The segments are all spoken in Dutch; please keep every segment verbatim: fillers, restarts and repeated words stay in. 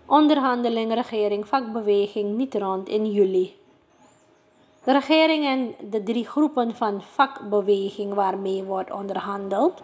Onderhandeling regering-vakbeweging niet rond in juli. De regering en de drie groepen van vakbeweging waarmee wordt onderhandeld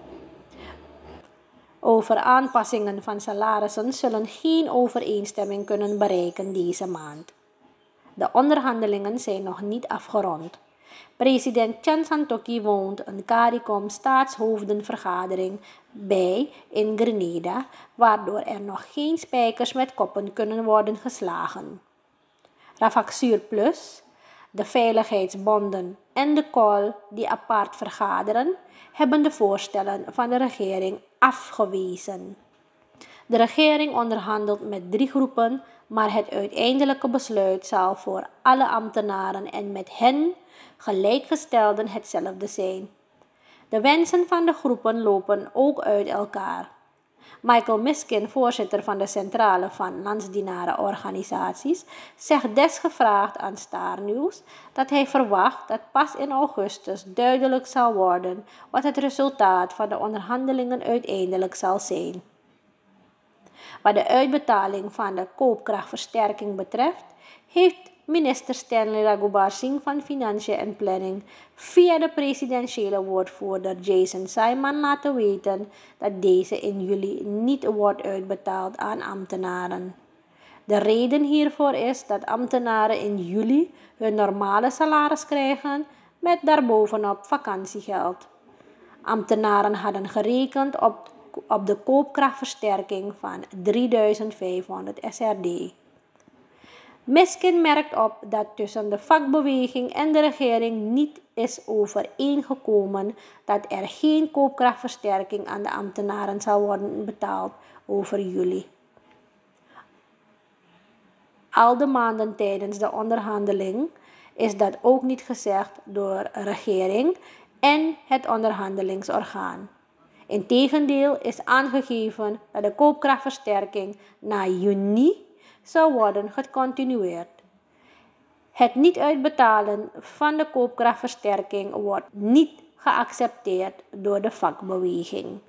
over aanpassingen van salarissen zullen geen overeenstemming kunnen bereiken deze maand. De onderhandelingen zijn nog niet afgerond. President Chan Santokhi woont een CARICOM staatshoofdenvergadering bij in Grenada, waardoor er nog geen spijkers met koppen kunnen worden geslagen. Rafah Surplus, de veiligheidsbonden en de C O L die apart vergaderen, hebben de voorstellen van de regering afgewezen. De regering onderhandelt met drie groepen, maar het uiteindelijke besluit zal voor alle ambtenaren en met hen gelijkgestelden hetzelfde zijn. De wensen van de groepen lopen ook uit elkaar. Michael Miskin, voorzitter van de Centrale van Landsdienarenorganisaties, zegt desgevraagd aan Star News dat hij verwacht dat pas in augustus duidelijk zal worden wat het resultaat van de onderhandelingen uiteindelijk zal zijn. Wat de uitbetaling van de koopkrachtversterking betreft, heeft minister Stanley Raghubar Singh van Financiën en Planning via de presidentiële woordvoerder Jason Simon laten weten dat deze in juli niet wordt uitbetaald aan ambtenaren. De reden hiervoor is dat ambtenaren in juli hun normale salaris krijgen met daarbovenop vakantiegeld. Ambtenaren hadden gerekend op, op de koopkrachtversterking van drieduizend vijfhonderd S R D. Miskin merkt op dat tussen de vakbeweging en de regering niet is overeengekomen dat er geen koopkrachtversterking aan de ambtenaren zal worden betaald over juli. Al de maanden tijdens de onderhandeling is dat ook niet gezegd door de regering en het onderhandelingsorgaan. Integendeel is aangegeven dat de koopkrachtversterking na juni zou worden gecontinueerd. Het niet uitbetalen van de koopkrachtversterking wordt niet geaccepteerd door de vakbeweging.